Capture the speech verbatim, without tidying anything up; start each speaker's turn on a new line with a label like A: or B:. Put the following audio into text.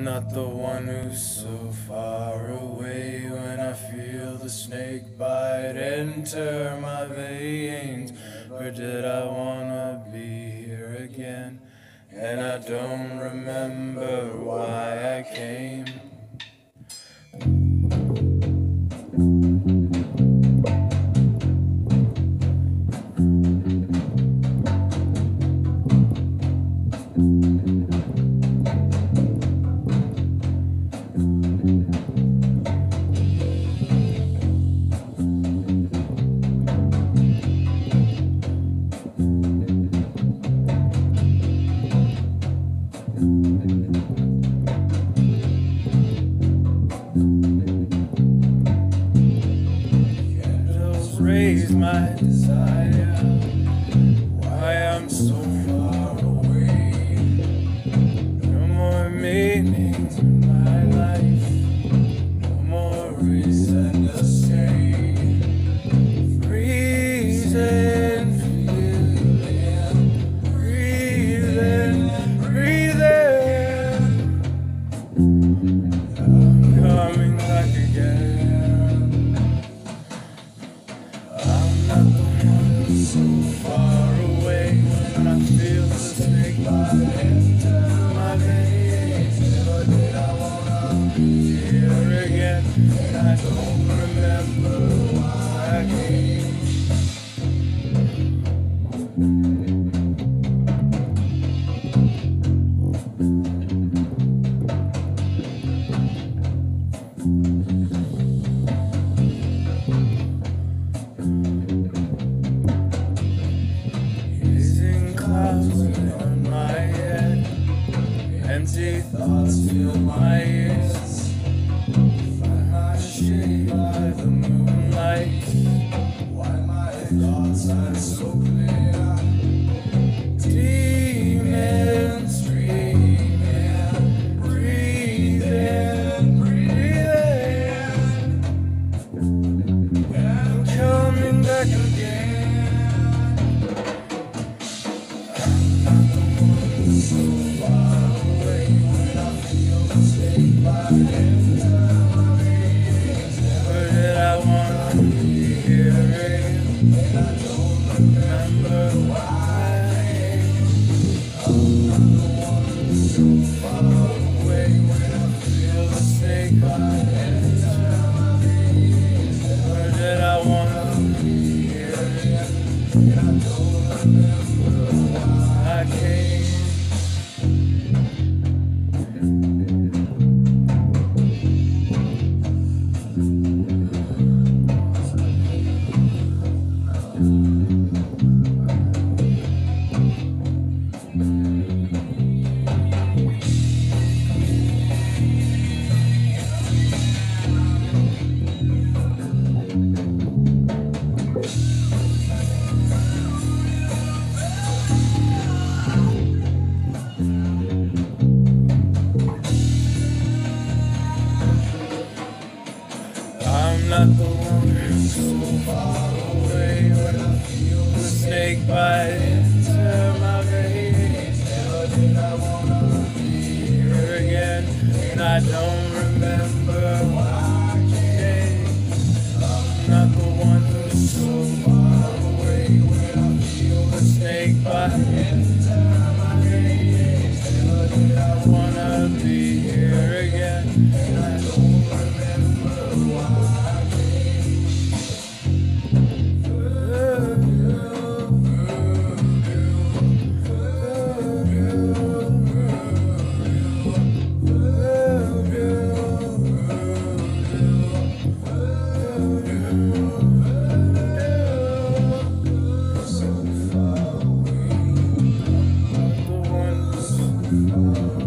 A: I'm not the one who's so far away when I feel the snake bite enter my veins. Or did I wanna be here again? And I don't remember why I came. Candles raise my desire, why I'm so far away. No more meaning to my life, no more reason to stay. Breathing, feeling, breathing, breathing. I'm coming back again. I'm not the one who's so far away when I feel the snake bite enter my veins. Never did I wanna be here again, and I don't remember why I came. Gazing clouds on my head, empty thoughts fill my ears. By my shade, by the moonlight, why my thoughts are so clear. Demons dreaming, breathing, breathing. I'm coming back again. So far away when I feel the snake bite enter my veins. Never did I wanna be here again, and I don't remember why. I'm not the one who's so far away when I feel the snake bite enter my veins. Never did I wanna be here again, and I don't remember why I came. I'm not the one who's so far away when I feel the snake bite enter my veins. Never did I wanna be here again, and I don't remember why I came. I'm not the one who's so far away when I feel the snake bite enter my veins. Never did I wanna be here again, and I don't remember why. So far away, I'm not the one who's